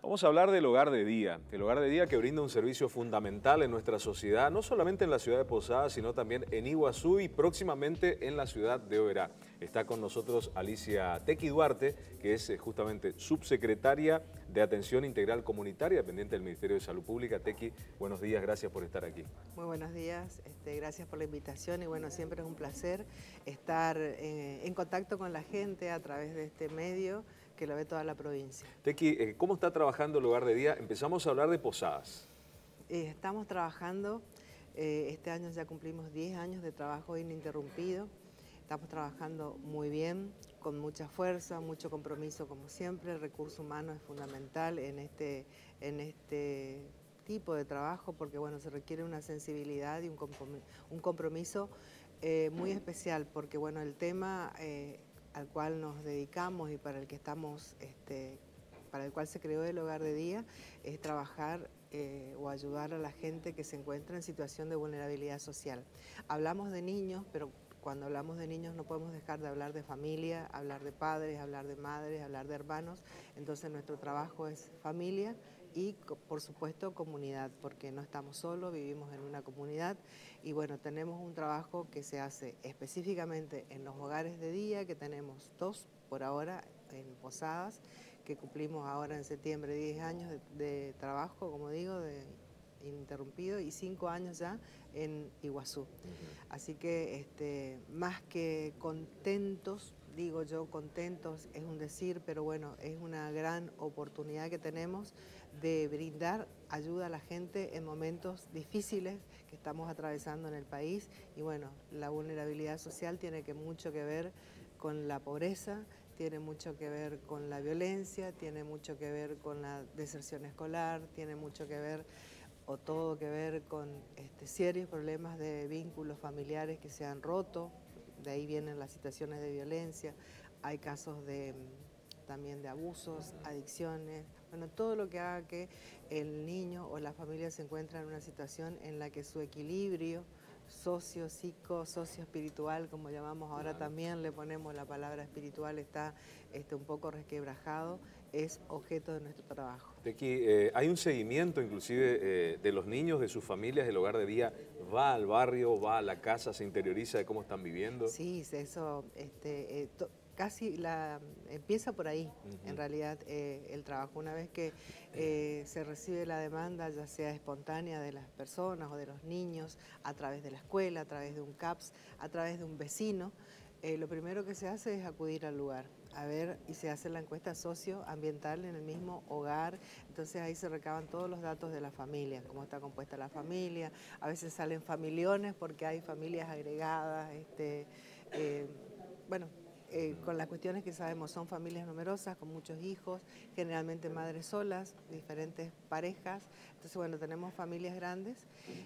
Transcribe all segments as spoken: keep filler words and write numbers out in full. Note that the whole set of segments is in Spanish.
Vamos a hablar del hogar de día, el hogar de día que brinda un servicio fundamental en nuestra sociedad, no solamente en la ciudad de Posadas, sino también en Iguazú y próximamente en la ciudad de Oberá. Está con nosotros Alicia Tequi Duarte, que es justamente subsecretaria de Atención Integral Comunitaria, dependiente del Ministerio de Salud Pública. Tequi, buenos días, gracias por estar aquí. Muy buenos días, este, gracias por la invitación y bueno, siempre es un placer estar eh, en contacto con la gente a través de este medio que lo ve toda la provincia. Tequi, eh, ¿cómo está trabajando el hogar de día? Empezamos a hablar de Posadas. Eh, estamos trabajando, eh, este año ya cumplimos diez años de trabajo ininterrumpido, estamos trabajando muy bien, con mucha fuerza, mucho compromiso como siempre. El recurso humano es fundamental en este, en este tipo de trabajo porque bueno, se requiere una sensibilidad y un compromiso, un compromiso eh, muy especial porque bueno, el tema eh, al cual nos dedicamos y para el que estamos, este, para el cual se creó el hogar de día, es trabajar eh, o ayudar a la gente que se encuentra en situación de vulnerabilidad social. Hablamos de niños, pero cuando hablamos de niños no podemos dejar de hablar de familia, hablar de padres, hablar de madres, hablar de hermanos. Entonces nuestro trabajo es familia y por supuesto comunidad, porque no estamos solos, vivimos en una comunidad y bueno, tenemos un trabajo que se hace específicamente en los hogares de día, que tenemos dos por ahora en Posadas, que cumplimos ahora en septiembre diez años de, de trabajo, como digo, de ininterrumpido, y cinco años ya en Iguazú. Uh-huh. Así que este, más que contentos, digo yo contentos es un decir, pero bueno, es una gran oportunidad que tenemos de brindar ayuda a la gente en momentos difíciles que estamos atravesando en el país. Y bueno, la vulnerabilidad social tiene que mucho que ver con la pobreza, tiene mucho que ver con la violencia, tiene mucho que ver con la deserción escolar, tiene mucho que ver o todo que ver con este, serios problemas de vínculos familiares que se han roto, de ahí vienen las situaciones de violencia, hay casos de, también de abusos, adicciones, bueno, todo lo que haga que el niño o la familia se encuentre en una situación en la que su equilibrio socio, psico, socio espiritual, como llamamos ahora, claro. También le ponemos la palabra espiritual, está este, un poco resquebrajado, es objeto de nuestro trabajo. Tequi, eh, hay un seguimiento inclusive eh, de los niños, de sus familias, del hogar de día, va al barrio, va a la casa, se interioriza de cómo están viviendo. Sí, eso este, eh, to, casi la, empieza por ahí, uh-huh. En realidad eh, el trabajo, una vez que eh, se recibe la demanda, ya sea espontánea de las personas o de los niños, a través de la escuela, a través de un C A P S, a través de un vecino, eh, lo primero que se hace es acudir al lugar, a ver, y se hace la encuesta socioambiental en el mismo hogar, entonces ahí se recaban todos los datos de la familia, cómo está compuesta la familia, a veces salen familiones porque hay familias agregadas, este, eh, bueno, Eh, con las cuestiones que sabemos, son familias numerosas, con muchos hijos, generalmente madres solas, diferentes parejas. Entonces, bueno, tenemos familias grandes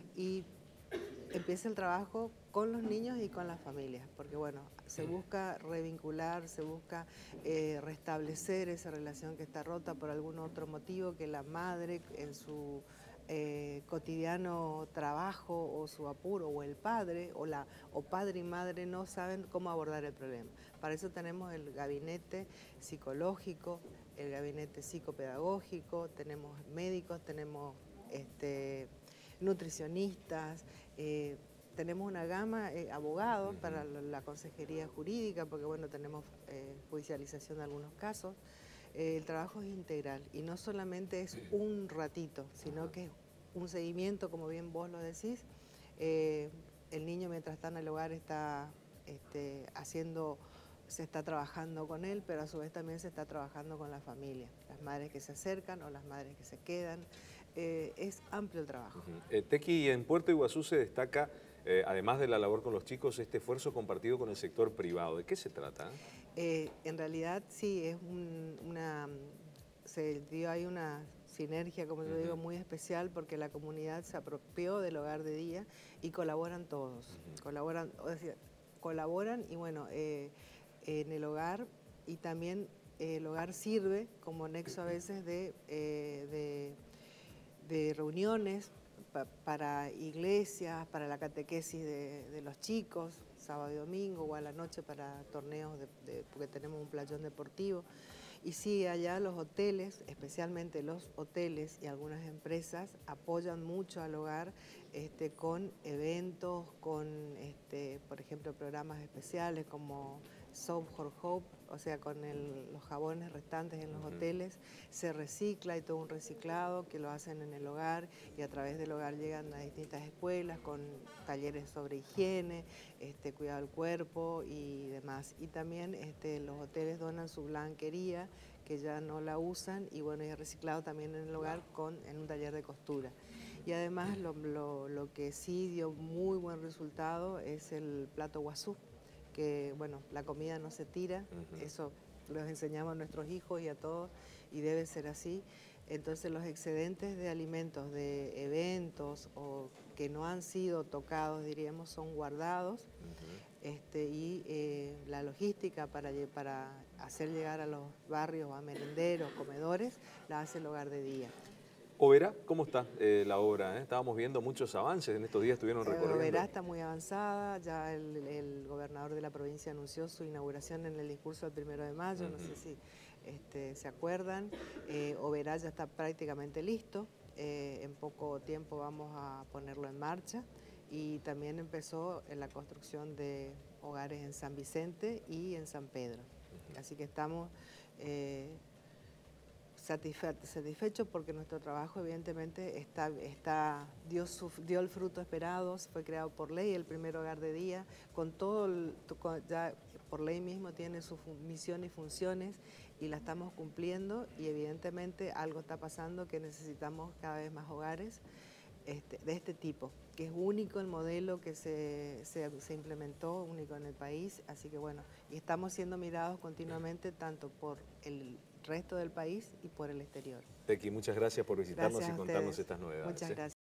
y empieza el trabajo con los niños y con las familias, porque bueno, se busca revincular, se busca eh, restablecer esa relación que está rota por algún otro motivo, que la madre en su Eh, cotidiano trabajo o su apuro, o el padre o, la, o padre y madre no saben cómo abordar el problema. Para eso tenemos el gabinete psicológico, el gabinete psicopedagógico, tenemos médicos, tenemos este, nutricionistas, eh, tenemos una gama, eh, abogados uh-huh. Para la, la consejería jurídica, porque bueno, tenemos eh, judicialización de algunos casos. El trabajo es integral y no solamente es un ratito, sino que es un seguimiento, como bien vos lo decís. Eh, el niño mientras está en el hogar está este, haciendo, se está trabajando con él, pero a su vez también se está trabajando con la familia, las madres que se acercan o las madres que se quedan. Eh, es amplio el trabajo. Uh-huh. eh, Tequi, en Puerto Iguazú se destaca, eh, además de la labor con los chicos, este esfuerzo compartido con el sector privado. ¿De qué se trata? Eh, en realidad sí, es un, una, se dio ahí una sinergia, como yo uh-huh. digo, muy especial porque la comunidad se apropió del hogar de día y colaboran todos, uh-huh. colaboran, o sea, colaboran y bueno, eh, en el hogar y también eh, el hogar sirve como nexo a veces de, eh, de, de reuniones pa, para iglesias, para la catequesis de, de los chicos, sábado y domingo, o a la noche para torneos, de, de, porque tenemos un playón deportivo. Y sí, allá los hoteles, especialmente los hoteles y algunas empresas, apoyan mucho al hogar este, con eventos, con, este, por ejemplo, programas especiales como Soap for Hope, o sea, con el, los jabones restantes en los uh-huh. hoteles, se recicla, hay todo un reciclado que lo hacen en el hogar y a través del hogar llegan a distintas escuelas con talleres sobre higiene, este, cuidado del cuerpo y demás. Y también este, los hoteles donan su blanquería, que ya no la usan, y bueno, es reciclado también en el hogar con, en un taller de costura. Y además lo, lo, lo que sí dio muy buen resultado es el plato guazú, que bueno, la comida no se tira, uh-huh. eso los enseñamos a nuestros hijos y a todos, y debe ser así. Entonces los excedentes de alimentos de eventos o que no han sido tocados, diríamos, son guardados, uh-huh. este, y eh, la logística para, para hacer llegar a los barrios, a merenderos, comedores, la hace el Hogar de Día. Oberá, ¿cómo está eh, la obra? Eh? Estábamos viendo muchos avances, en estos días estuvieron recorriendo. Oberá está muy avanzada, ya el, el gobernador de la provincia anunció su inauguración en el discurso del primero de mayo, uh-huh. no sé si este, se acuerdan. Eh, Oberá ya está prácticamente listo, eh, en poco tiempo vamos a ponerlo en marcha, y también empezó en la construcción de hogares en San Vicente y en San Pedro. Uh-huh. Así que estamos eh, satisfe satisfechos porque nuestro trabajo evidentemente está, está, dio, su, dio el fruto esperado, fue creado por ley el primer Hogar de Día, con todo, el, con, ya por ley mismo tiene su misión y funciones y la estamos cumpliendo, y evidentemente algo está pasando que necesitamos cada vez más hogares este, de este tipo, que es único el modelo que se, se, se implementó, único en el país, así que bueno, y estamos siendo mirados continuamente tanto por el resto del país y por el exterior. Becky, muchas gracias por visitarnos gracias y contarnos estas novedades. Muchas gracias.